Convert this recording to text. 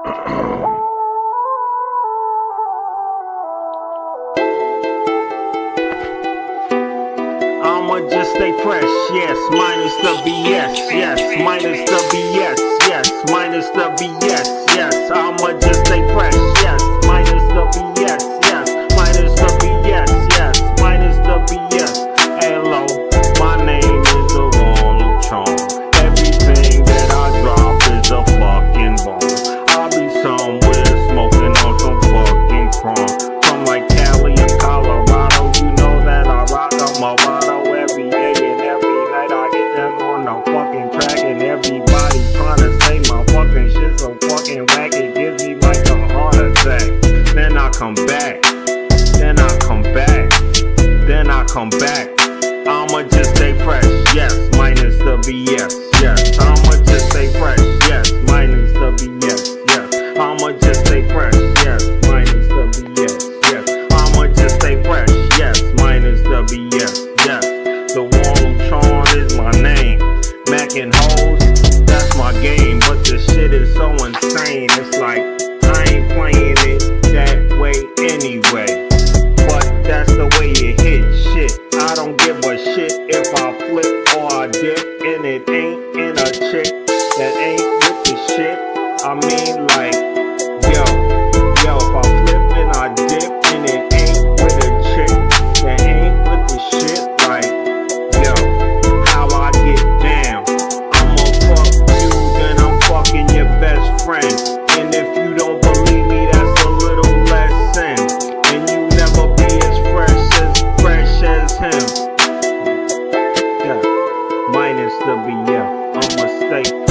I'ma just stay fresh, yes, minus the BS, yes, minus the BS, yes, minus the BS, yes, I'ma just stay fresh, yes, minus the BS, yes, minus the BS, yes, minus the BS. Hello, my name is the Lutron. Everything that I drop is a fucking bomb. I'll be somewhere smoking on some fucking chrome. From like Cali and Colorado, you know that I rock a Movado every day and every night. I get them on the fucking track and everybody trying to say my fucking shit's so fucking whack. It gives me like a heart attack. Then I come back. Then I come back. Then I come back. I'ma just stay fresh, yes, minus the BS, yes. I'ma just stay fresh, yes, minus the BS, yes. I'ma just stay fresh, yes, minus the BS, yes. I'ma just stay fresh, yes, minus the BS, yes. The Lutron is my name. Mac and hoes, that's my game. But the shit is so insane. It's like I ain't playing it that way anyway. But that's the way it hit, shit. I don't give a shit if I flip or I dip, and it ain't in a chick that ain't with the shit. I mean, like, yo, if I flip and I dip, and it ain't with a chick that ain't with the shit, like, yo, how I get down. I'ma fuck you, then I'm fucking your best friend. And if you don't believe me, that's a little lesson. And you never be as fresh as him. Yeah, minus the BL, I'ma stay